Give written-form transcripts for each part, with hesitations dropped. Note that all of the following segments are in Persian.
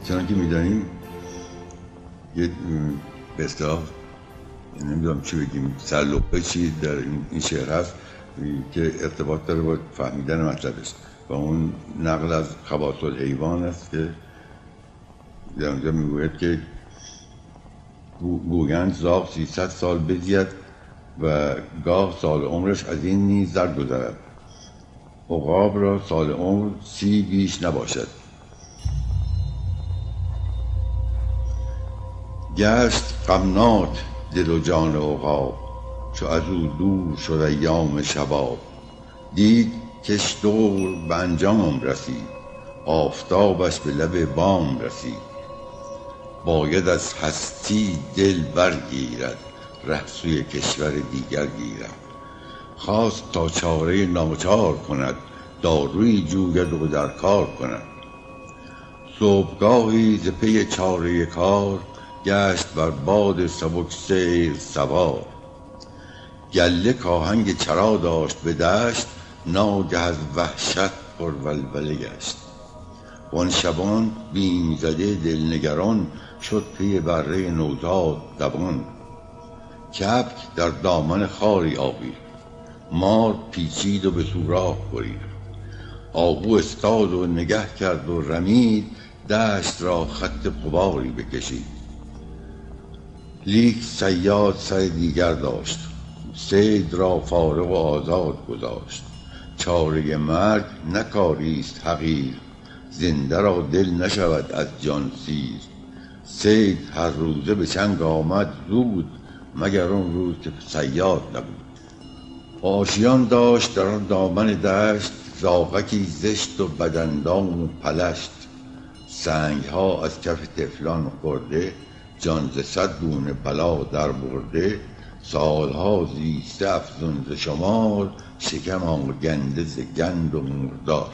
چنانکه میدانیم یه به اصطلاح نمیدونم چی بگیم سرلقه چی در این شعر هست که ارتباط داره با فهمیدن مطلبش و اون نقل از خواص الحیوان است که در اونجا میگوید که گویند زاغ 300 سال بزید و گاه سال عمرش از این نیز زر گذرد، عقاب را سال عمر 30 بیش نباشد. گشت غمناک دل و جان عقاب، چو از او دور شد ایام شباب. دید کش دور به انجام رسید، آفتابش به لب بام رسید. باید از هستی دل برگیرد، ره سوی کشور دیگر گیرد. خواست تا چاره ناچار کند، دارویی جوید و در کار کند. صبحگاهی ز پی چاره کار، گشت بر باد سبک سیر سوار. گله کآهنگ چرا داشت به دشت، ناگه از وحشت پر ولوله گشت. وان شبان بیم زده دلنگران، شد پی بره نوزاد دوان. کبک در دامن خاری آوید، مار پیچید و به سوراخ برید. آهو استاد و نگه کرد و رمید، دشت را خط غباری بکشید. لیک صیاد سر دیگر داشت، صید را فارغ و آزاد گذاشت. چاره مرگ نه کاریست حقیر، زنده را دل نشود از جان سیر. صید هر روزه به چنگ آمد زود، مگر اون روز که صیاد نبود. آشیان داشت در آن دامن دشت، زاغکی زشت و بداندام و پلشت. سنگها از کف طفلان خورده، جان ز 100 گونه بلا در برده. سالها زیسته افزون ز شمار، شکم آگنده ز گند و مردار.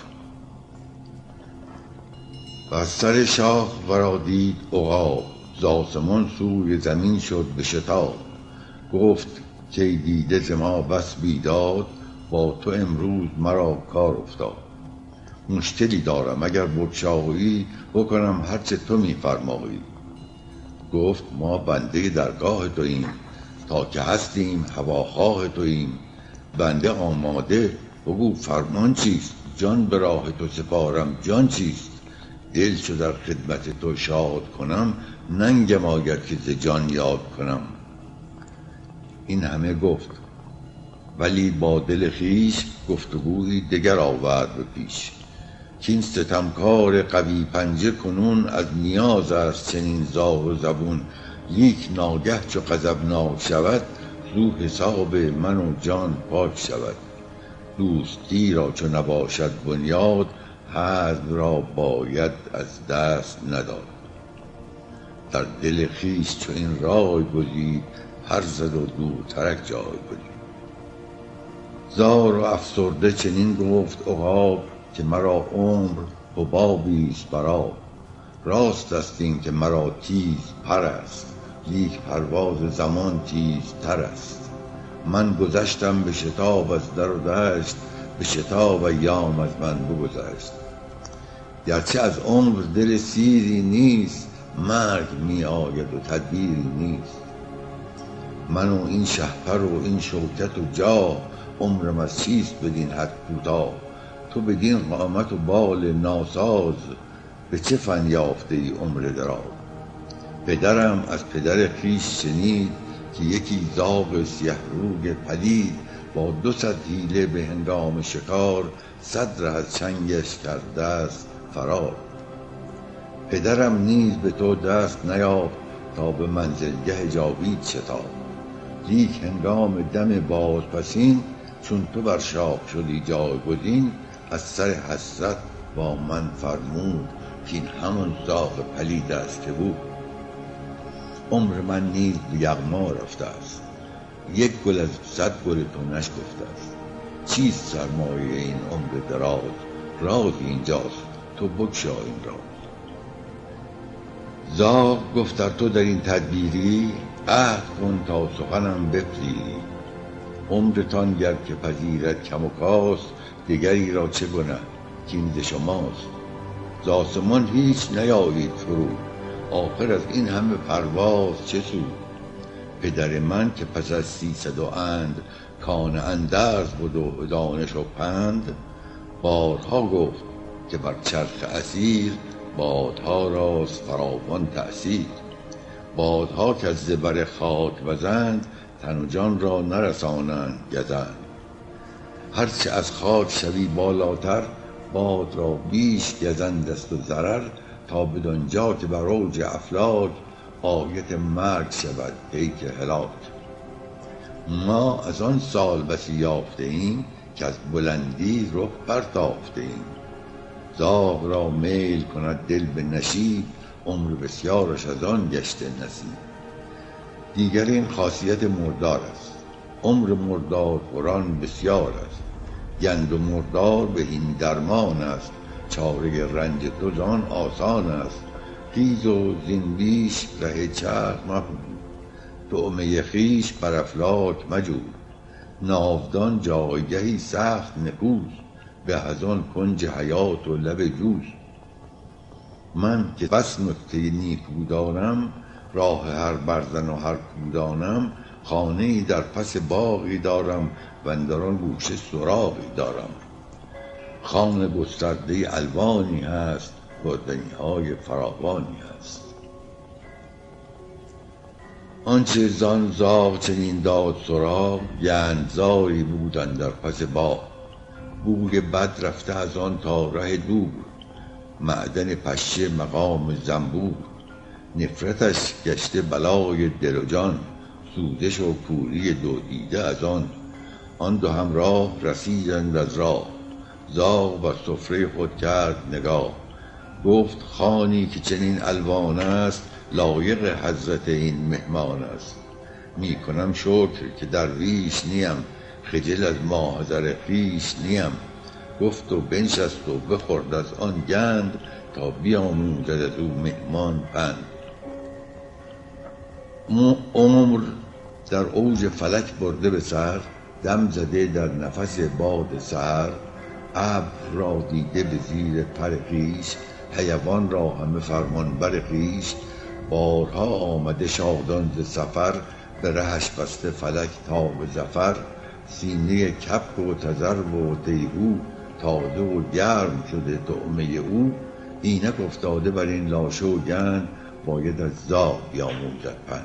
و از سر شاخ ورا دید عقاب، ز آسمان سوی زمین شد به شتاب. گفت کای دیده ز ما بس بیداد، با تو امروز مرا کار افتاد. مشکلی دارم اگر بگشایی، بکنم هرچه تو می‌فرمایی. گفت ما بنده درگاه توییم، تا که هستیم هواخواه توییم. بنده آماده، بگو فرمان چیست؟ جان به راه تو سپارم، جان چیست؟ دل چو در خدمت تو شاد کنم، ننگم آید که ز جان یاد کنم. این همه گفت ولی با دل خویش، گفتگویی دگر آورد به پیش. کاین ستمکار قوی پنجه کنون، از نیاز است چنین زار و زبون. لیک ناگه چو غضبناک شود، زو حساب من و جان پاک شود. دوستی را چو نباشد بنیاد، حزم را باید از دست نداد. در دل خویش چو این رای گزید، پر زد و دورترک جای بدید. زار و افسرده چنین گفت عقاب، که مرا عمر حبابیست بر آب. راست است این که مرا تیز پر است، لیک پرواز زمان تیزتر است. من گذشتم به شتاب از در و دشت، به شتاب ایام از من بگذشت. گرچه از عمر دل سیری نیست، مرگ می آید و تدبیری نیست. من و این شهپر و این شوکت و جاه، عمرم از چیست بدین حد کوتاه. تو بدین قامت و بال ناساز، به چه فن یافته ای عمر دراز؟ پدرم از پدر خویش شنید، که یکی زاغ سیه روی پلید، با 200 حیله به هنگام شکار، 100 ره از چنگش کرده است فرار. پدرم نیز به تو دست نیافت، تا به منزلگه جاوید شتافت. لیک هنگام دم بازپسین، چون تو بر شاخ شدی جایگزین. از سر حسرت با من فرمود، کاین همان زاغ پلید است که بود. عمر من نیز به یغما رفته است، یک گل از 100 گل تو نشکفته است. چیست سرمایه این عمر دراز؟ راز اینجاست، تو بگشا این راز. زاغ گفت ار تو در این تدبیری، عهد کن تا سخنم بپذیری. عمرتان گر که پذیرد کم و کاست، دگری را چه گنه کاین ز شماست. ز آسمان هیچ نیایید فرود، آخر از این همه پرواز چه سود؟ پدر من که پس از 300 اند کان اندرز بود و دانش و پند، بارها گفت که بر چرخ اسیر بادها راست فراوان تأثیر. بادها که از زبر خاک وزند تن و جان را نرسانند گزند. هرچه از خاک شوی بالاتر باد را بیش گزند است و ضرر، تا بدانجا که بر اوج افلاک آیت مرگ شود پیک هلاک. ما از آن سال بسی یافته ایم که از بلندی رخ برتافته ایم. زاغ را میل کند دل به نشیب، عمر بسیارش از آن گشته نصیب. دیگر این خاصیت مردار است، عمر مردار خوران بسیار است. گند و مردار به این درمان است، چاره رنج تو زان آسان است. خیز و زین بیش ره چرخ مپوی، طعمه خویش بر افلاک مجوی. ناودان جایگهی سخت نکوست، به از آن کنج حیات و لب جوز. من که بس نکته نیکو دارم، راه هر برزن و هر کو دانم. خانه‌ای در پس باغی دارم و اندر آن گوشه سراغی دارم. خوان گسترده الوانی هست، خوردنی‌های فراوانی هست. آنچه زان زاغ چنین داد سراغ، گندزاری بود اندر پس باغ. بوی بد رفته از آن تا ره دور، معدن پشه مقام زنبور. نفرتش گشته بلای دل و جان، سوزش و کوری دو دیده از آن دو همراه رسیدند از راه. زاغ بر سفره خود کرد نگاه، گفت خوانی که چنین الوان است، لایق حضرت این مهمان است. می کنم شکر که درویش نیم، خجل از ماحضر خویش نیم. گفت و بنشست و بخورد از آن گند، تا بیاموزد از او مهمان پند. عمر در اوج فلک برده به سر، دم زده در نفس باد سحر. ابر را دیده به زیر پر خویش، حیوان را همه فرمانبر خویش. بارها آمده شادان ز سفر، به رهش بسته فلک تا به ظفر. سینه کبک و تذرو و تیهو، تازه و گرم شده طعمه او. اینک افتاده بر این لاشه و گند، باید از زاغ بیاموزد پند.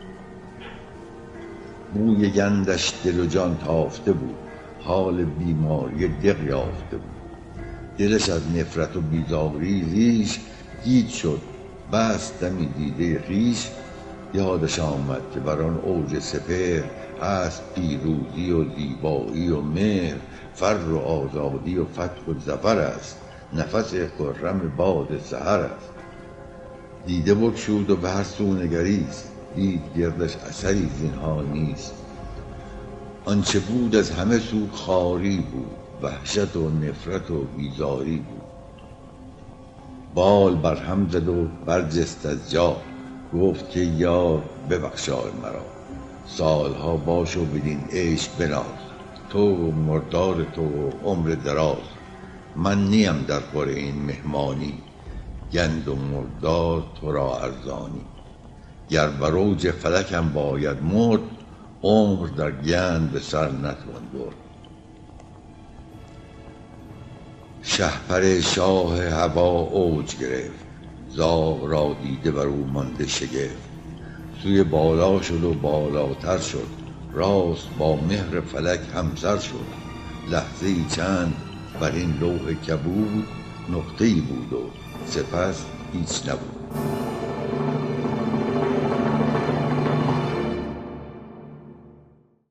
بوی گندش دل و جان تافته بود، حال بیماری دق یافته بود. دلش از نفرت و بیزاری ریش، گیج شد بست دمی دیده خویش. یادش آمد که بر آن اوج سپهر، هست پیروزی و زیبایی و مهر. فر و آزادی و فتح و ظفر است، نفس خرم باد سحر است. دیده بگشود و به هر سو نگریست، دید گردش اثری زینها نیست. آنچه بود از همه سو خواری بود، وحشت و نفرت و بیزاری بود. بال بر هم زد و برجست از جا، گفت که یار ببخشای مرا. سالها باش و بدین عیش بناز، تو و مردار تو و عمر دراز. من نیم در خور این مهمانی، گند و مردار تو را ارزانی. گر بر اوج فلکم باید مرد، عمر در گند به سر نتوان برد. شهپر شاه هوا اوج گرفت، زاغ را دیده بر او مانده شگفت. سوی بالا شد و بالاتر شد، راست با مهر فلک همسر شد. لحظه‌ای چند بر این لوح کبود، نقطه‌ای بود و سپس هیچ نبود.